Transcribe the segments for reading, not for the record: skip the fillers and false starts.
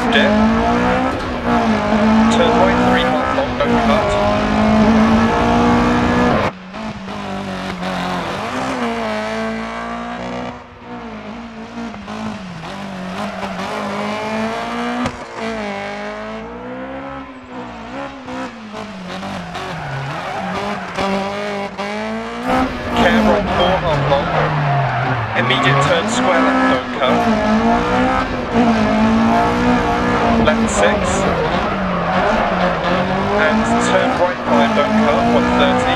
through dip. Turn right 3 half long, don't cut. Care right 4 half long. Immediate turn square left, don't cut. Left 6. And turn right 5, don't cut, 130.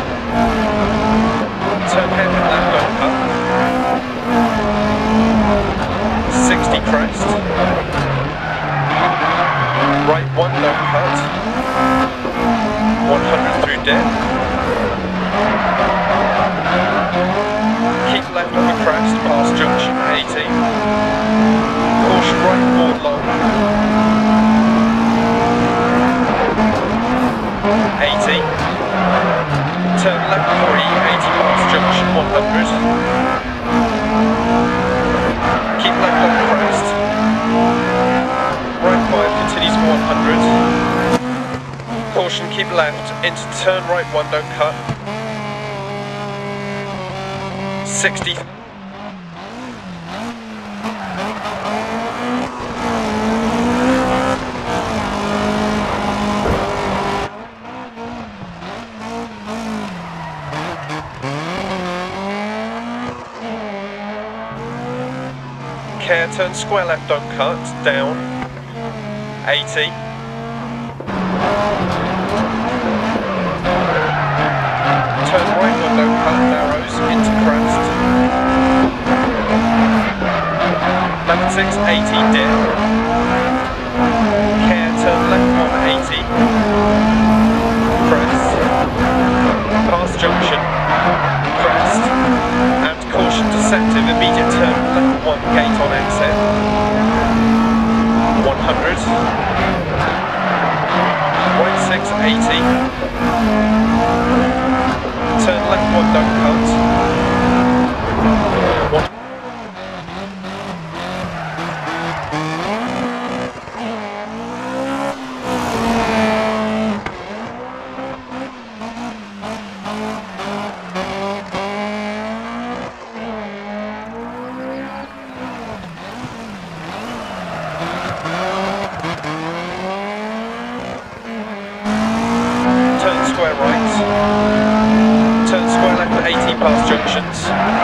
Turn hairpin left, don't cut. 60 crest. Right 1, don't cut. 100 through dip. Keep left over crest, past junction, 80. Caution right 4 long. 80. Turn left 3, 80 past junction, 100. Keep left on crest. Right 5 continues for 100. Caution, keep left into turn right 1, don't cut. 60. Care, turn square left, don't cut, down, 80. Turn right 1, don't cut, narrows, into crest. Left 6, 80, dip. Care, turn left 1, 80. Crest. Past junction, crest. And caution deceptive, immediate turn left 1, gate on exit. 100. Right 6, 80. Turn left 1, don't cut. 1. Turn square right. Turn square left at 80 past junctions.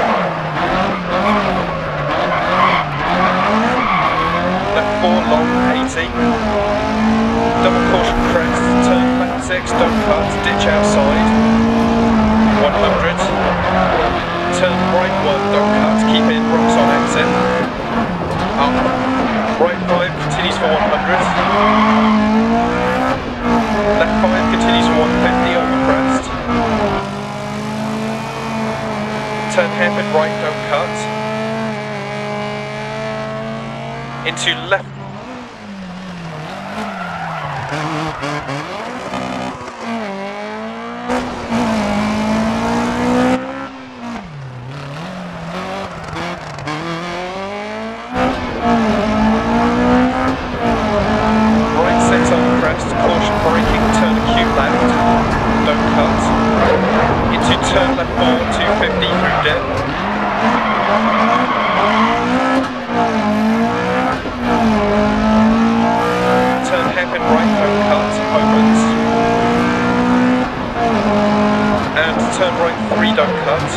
Left 4 long, 80. Double caution crest, turn left 6, don't cut, ditch outside. 100. Turn right 1, don't cut, keep in, rocks on exit. Up. Right 5 continues for 100. Left 5 continues for 150 over crest. Turn hairpin right, don't cut. Into left. Right 6 over crest, caution braking, turn acute left, don't cut. Into turn left 4, 250 through dip. Turn hairpin right, don't cut, opens. And turn right 3, don't cut.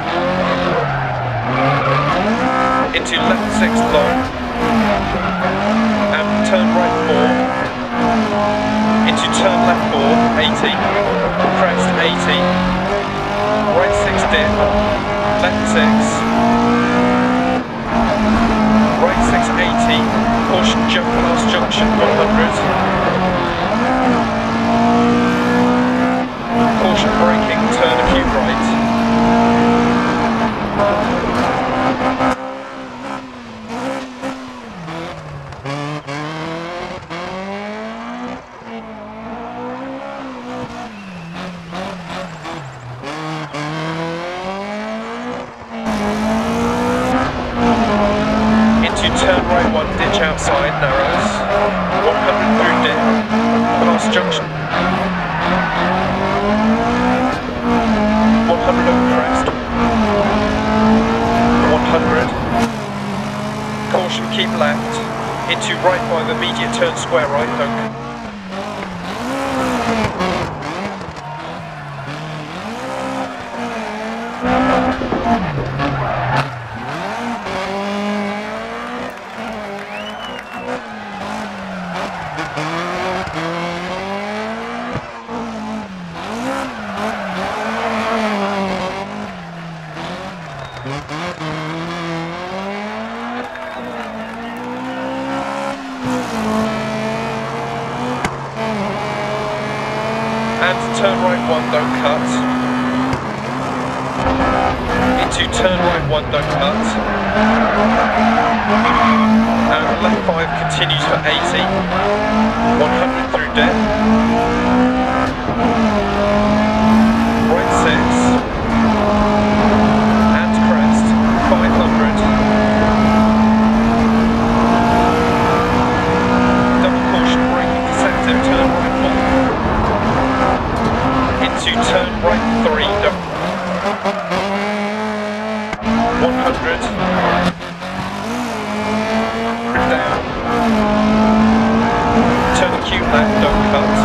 Into left 6 long. And turn right 4. Into turn left 4, 80. Crest 80. Right 6 dip. Left 6. Right 6, 80. Caution jump past junction 100. Caution braking, turn acute right. Into turn right 1, ditch outside, narrows. junction. 100 over crest. 100. Caution, keep left. Into right by the immediate turn, square right, don't. And turn right 1, don't cut. Into turn right 1, don't cut. And left 5 continues for 80. 100 through dip. Right 6. And crest. 500. Double caution, braking deceptive, turn right 1. Into turn right 3, don't. 100. Down. Turn acute left, don't cut.